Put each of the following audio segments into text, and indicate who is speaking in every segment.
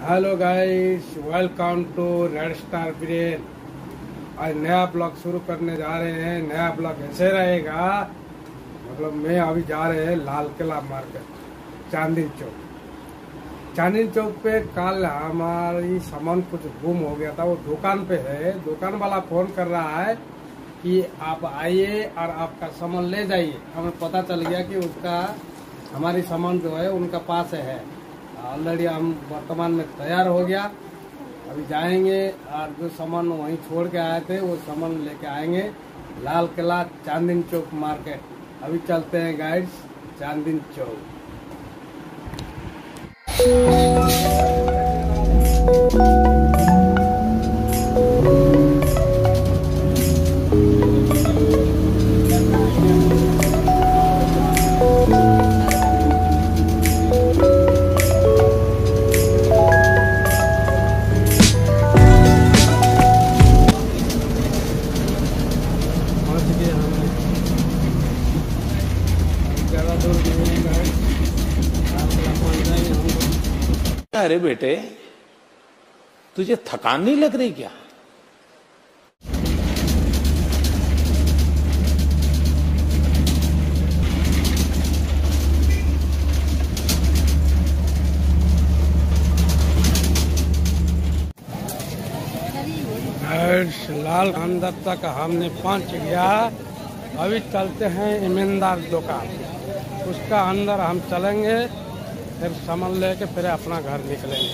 Speaker 1: Hello guys, welcome to red star brain. आज नया blog शुरू करने जा रहे हैं। नया ब्लॉग ऐसे रहेगा, मतलब मैं अभी जा रहे हैं लाल किला मार्केट, चांदनी चौक पे। कल हमारी सामान कुछ गुम हो गया था, वो दुकान पे है। दुकान वाला फोन कर रहा है कि आप आइए और आपका सामान ले जाइए। हमें पता चल गया कि उसका हमारी सामान जो है उनका पास है। ऑलरेडी हम वर्तमान में तैयार हो गया, अभी जाएंगे और जो सामान वहीं छोड़ के आए थे वो सामान लेके आएंगे लाल किला चांदनी चौक मार्केट। अभी चलते हैं गाइड्स चांदनी चौक।
Speaker 2: अरे बेटे, तुझे थकान नहीं लग रही क्या?
Speaker 1: लाल अंदर तक हमने पहुंच गया। अभी चलते हैं ईमानदार दुकान, उसका अंदर हम चलेंगे, फिर सामान लेके फिर अपना घर निकलेंगे।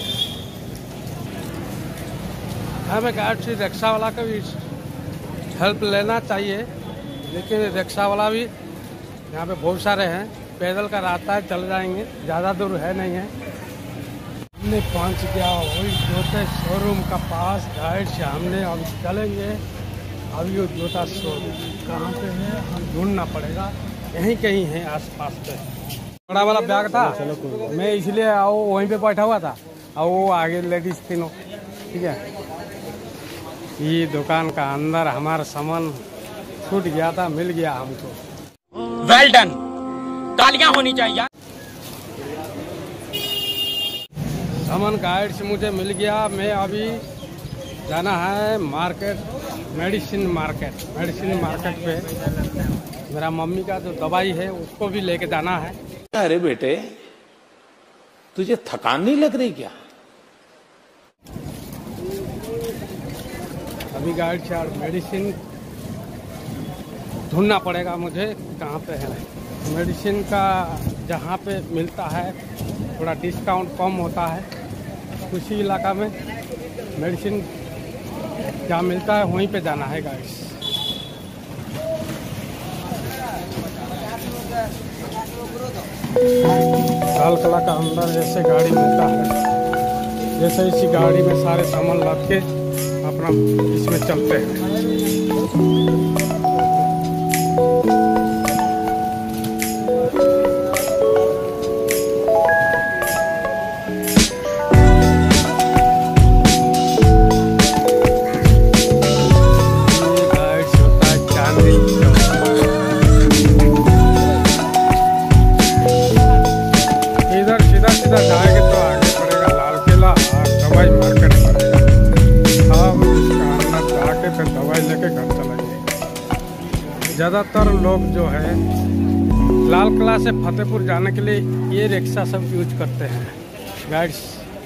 Speaker 1: हमें गाइड से रिक्शा वाला का भी हेल्प लेना चाहिए, लेकिन रिक्शा वाला भी यहाँ पे बहुत सारे हैं। पैदल का रास्ता है, चल जाएंगे, ज़्यादा दूर है नहीं है। हमने पहुँच गया वही जूते शोरूम का पास। गाइड से हमने अब चलेंगे। अभी वो जूता शोरूम कहाँ पे है हम ढूंढना पड़ेगा, यहीं कहीं है आसपास पे। बड़ा वाला बैग था, मैं इसलिए वहीं पे बैठा हुआ था और वो आगे लेडीज तीनों। ठीक है, ये दुकान का अंदर हमारा सामान छूट गया था, मिल गया हमको।
Speaker 3: वेल डन, तालियां होनी चाहिए।
Speaker 1: सामान गाइड से मुझे मिल गया। मैं अभी जाना है मार्केट, मेडिसिन मार्केट पे। मेरा मम्मी का जो दवाई है उसको भी लेके जाना है।
Speaker 2: अरे बेटे, तुझे थकान नहीं लग रही क्या?
Speaker 1: अभी गाइड से मेडिसिन ढूंढना पड़ेगा मुझे, कहाँ पे है मेडिसिन का। जहाँ पे मिलता है थोड़ा डिस्काउंट कम होता है, उसी इलाका में मेडिसिन जहाँ मिलता है वहीं पे जाना है गाइड। लाल किला का अंदर जैसे गाड़ी मिलता है, जैसे इसी गाड़ी में सारे सामान लद के अपना इसमें चलते हैं। सीधा जाएंगे तो आगे पड़ेगा लाल किला और दवाई मार्केट पड़ेगा। अब इसका अंदर जाके फिर दवाई लेके घर चलेंगे। ज़्यादातर लोग जो है लाल किला से फतेहपुर जाने के लिए ये रिक्शा सब यूज करते हैं गाइड्स।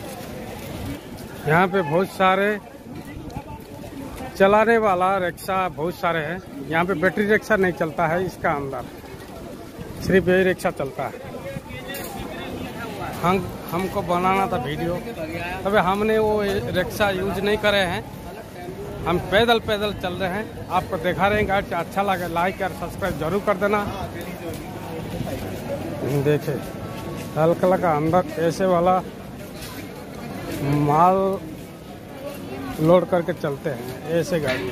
Speaker 1: यहाँ पे बहुत सारे चलाने वाला रिक्शा बहुत सारे हैं। यहाँ पे बैटरी रिक्शा नहीं चलता है, इसका अंदर सिर्फ यही रिक्शा चलता है। हमको बनाना था वीडियो, तभी हमने वो रिक्शा यूज नहीं करे हैं। हम पैदल चल रहे हैं, आपको दिखा रहे हैं गाइड। अच्छा लगे लाइक और सब्सक्राइब जरूर कर देना। देखिए लाल किला का अंदर ऐसे वाला माल लोड करके चलते हैं, ऐसे गाड़ी।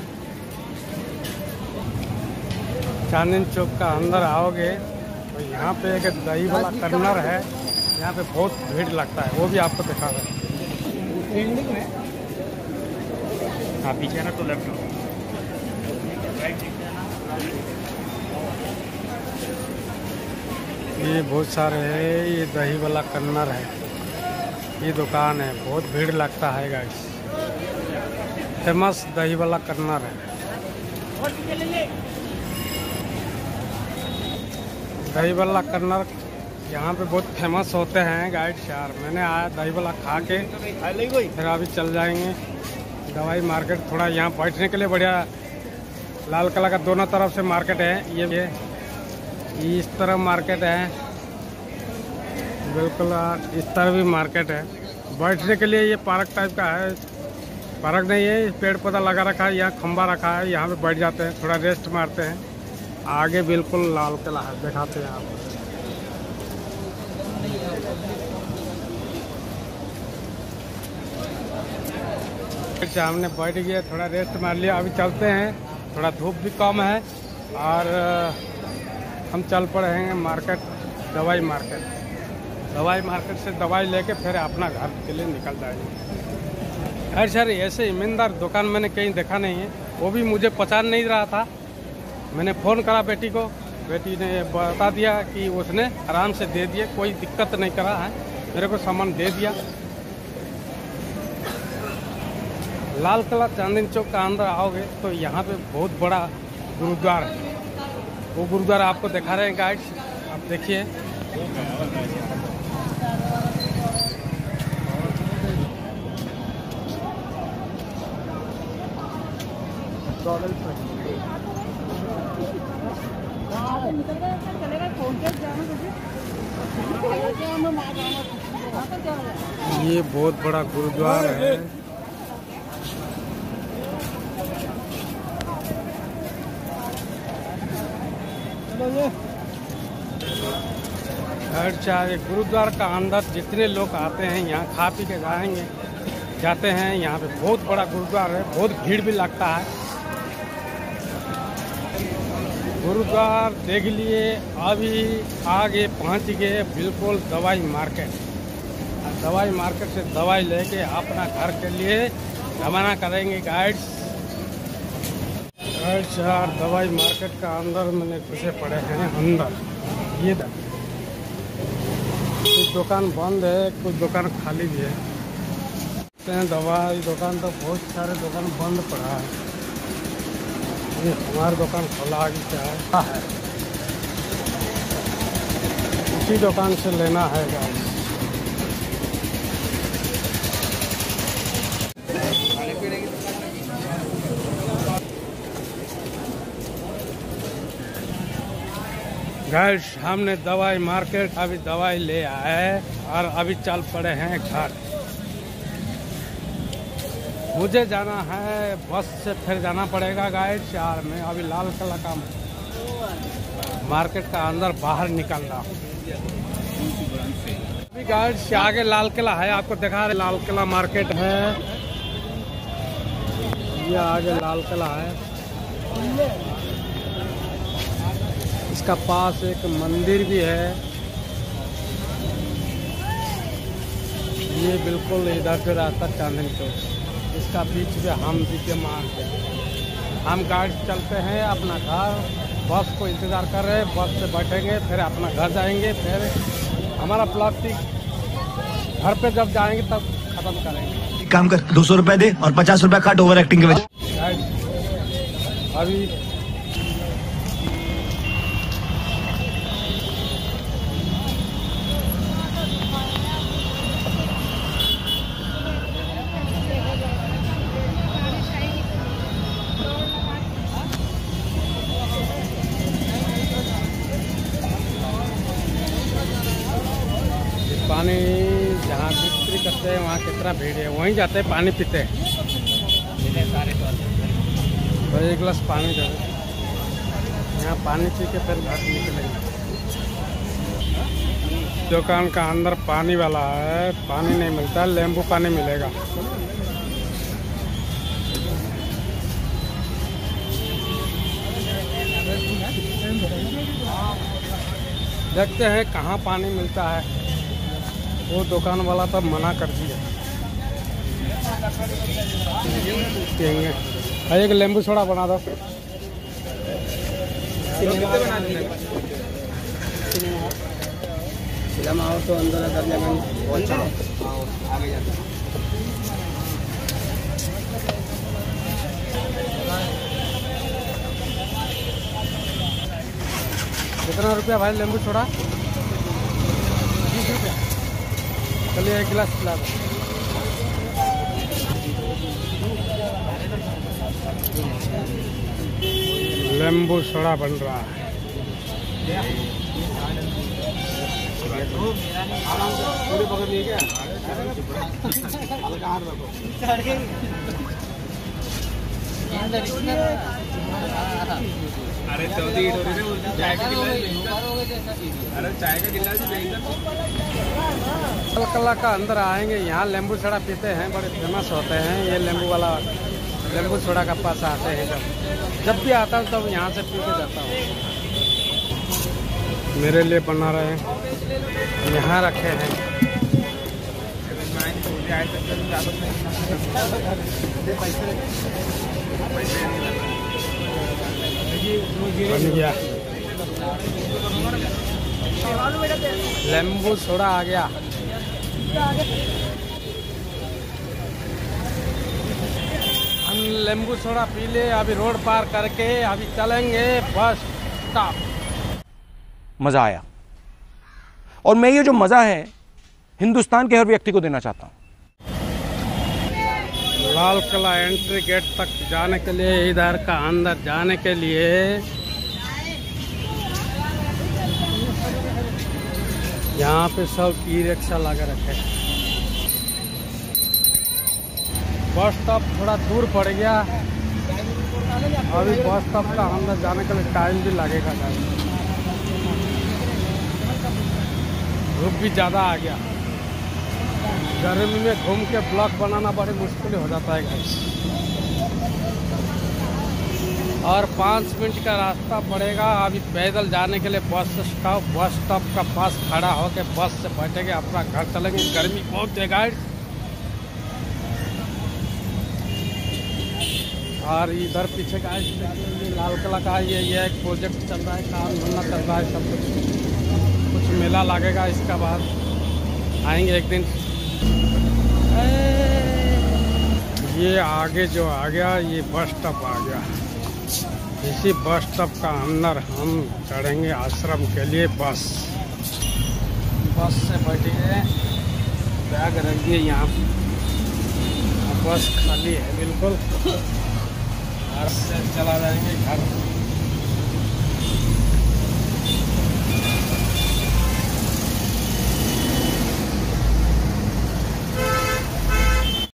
Speaker 1: चांदनी चौक का अंदर आओगे तो यहाँ पे एक दही वाला कर्नर है, यहाँ पे बहुत भीड़ लगता है, वो भी आपको दिखा रहे हैं।
Speaker 3: हाँ, पीछे ना तो लेफ्ट।
Speaker 1: ये बहुत सारे है, ये दही वाला कर्नर है। ये दुकान है, बहुत भीड़ लगता है गाइस। फेमस दही वाला कर्नर है। दही वाला कर्नर यहाँ पे बहुत फेमस होते हैं गाइस यार। मैंने आया दही वाला खा के, फिर अभी चल जाएंगे दवाई मार्केट। थोड़ा यहाँ बैठने के लिए बढ़िया लाल किला का दोनों तरफ से मार्केट है। ये इस तरफ मार्केट है, बिल्कुल इस तरफ भी मार्केट है। बैठने के लिए ये पार्क टाइप का है, पार्क नहीं है, पेड़ पौधा लगा रखा है, यहाँ खंबा रखा है, यहाँ पे बैठ जाते हैं, थोड़ा रेस्ट मारते हैं। आगे बिल्कुल लाल किला है, दिखाते हैं आपको। सामने बैठ गए, थोड़ा रेस्ट मार लिया, अभी चलते हैं। थोड़ा धूप भी कम है और हम चल पड़े हैं मार्केट, दवाई मार्केट। दवाई मार्केट से दवाई लेके फिर अपना घर के लिए निकल जाएंगे। खैर सर, ऐसे ईमानदार दुकान मैंने कहीं देखा नहीं है, वो भी मुझे पहचान नहीं रहा था। मैंने फ़ोन करा बेटी को, बेटी ने बता दिया कि उसने आराम से दे दिए, कोई दिक्कत नहीं करा है, मेरे को सामान दे दिया। लाल किला चांदनी चौक का अंदर आओगे तो यहाँ पे बहुत बड़ा गुरुद्वारा है। वो गुरुद्वारा आपको दिखा रहे हैं गाइड्स, आप देखिए। ये बहुत बड़ा गुरुद्वारा है। हर चाहे गुरुद्वारा का अंदर जितने लोग आते हैं यहाँ खा पी के जाते हैं। यहाँ पे बहुत बड़ा गुरुद्वारा है, बहुत भीड़ भी लगता है। गुरुद्वारा देख लिए, अभी आगे पहुँच गए बिल्कुल दवाई मार्केट। दवाई मार्केट से दवाई लेके अपना घर के लिए रवाना करेंगे गाइड्स। यार दवाई मार्केट का अंदर मैंने घुसे पड़े हैं अंदर। ये कुछ दुकान बंद है, कुछ दुकान खाली भी है। दवाई दुकान तो बहुत सारे दुकान बंद पड़ा है। ये हमारी दुकान खुला आगे क्या है, उसी दुकान से लेना है गाइस। गाइस हमने दवाई मार्केट अभी दवाई ले आए और अभी चल पड़े हैं घर। मुझे जाना है बस से, फिर जाना पड़ेगा गाइस यार। मैं अभी लाल किला का मार्केट का अंदर बाहर निकल रहा हूँ। अभी गाइस आगे लाल किला है, आपको दिखा रहे लाल किला मार्केट है। ये आगे लाल किला है, इसका पास एक मंदिर भी है। ये बिल्कुल इधर से रास्ता चांदनी चौक, इसका बीच में हम विद्यमान है। हम गाड़ी चलते हैं अपना घर, बस को इंतज़ार कर रहे हैं। बस से बैठेंगे, फिर अपना घर जाएंगे। फिर हमारा प्लास्टिक घर पे जब जाएंगे तब खत्म करेंगे।
Speaker 4: काम कर, 200 रुपए दे और 50 रुपए काट ओवर एक्टिंग के वजह।
Speaker 1: अभी पानी जहाँ बिक्री करते हैं वहाँ कितना भीड़ है, वहीं जाते हैं पानी पीते हैं। तो एक गिलास पानी दे दो, यहाँ पानी पी के फिर घर निकलेंगे। दुकान का अंदर पानी वाला है, पानी नहीं मिलता, नींबू पानी मिलेगा। देखते हैं कहाँ पानी मिलता है। वो दुकान वाला तब मना कर दिया। एक नींबू सोडा बना दो। फिल्म आओ तो अंदर दर्जागंज आगे जाते कितना रुपया भाई नींबू छोड़ा? 20 रुपया। चलिए 1 गिलास पिला दो। नींबू सोडा बन रहा है। पूरी पकड़ ली क्या? अरे चौथी चाय का गिलास कल का अंदर आएंगे। यहाँ नींबू सोडा पीते हैं, बड़े फेमस होते हैं। ये नींबू वाला नींबू सोडा का पास आते हैं। जब भी आता हूँ तब यहाँ से पी के जाता हूँ। मेरे लिए बना रहे हैं, यहाँ रखे हैं। बन गया नींबू सोडा आ गया। हम नींबू सोडा पी ले, अभी रोड पार करके अभी चलेंगे बस स्टॉप।
Speaker 5: मजा आया और मैं ये जो मजा है हिंदुस्तान के हर व्यक्ति को देना चाहता हूं।
Speaker 1: लाल किला एंट्री गेट तक जाने के लिए, इधर का अंदर जाने के लिए यहाँ पे सब ई रिक्शा लगा रखे। बस स्टॉप थोड़ा दूर पड़ गया। अभी बस स्टॉप का अंदर जाने के लिए टाइम भी लगेगा। धूप भी ज़्यादा आ गया। गर्मी में घूम के ब्लॉग बनाना बड़ी मुश्किल हो जाता है गाइस। और 5 मिनट का रास्ता पड़ेगा अभी पैदल जाने के लिए। बस स्टॉप का पास खड़ा होकर बस से बैठेंगे, अपना घर चलेंगे। गर्मी बहुत है गाइस। और इधर पीछे गाइस लाल किला का ये एक प्रोजेक्ट चल रहा है, काम धंधा चल रहा है सब कुछ मेला लगेगा। इसका बाद आएंगे एक दिन। ये आगे जो आ गया ये बस स्टॉप आ गया। इसी बस स्टॉप का अंदर हम चढ़ेंगे आश्रम के लिए। बस से बैठेंगे, बैग रखिए यहाँ। बस खाली है बिल्कुल। घर से चला जाएंगे घर।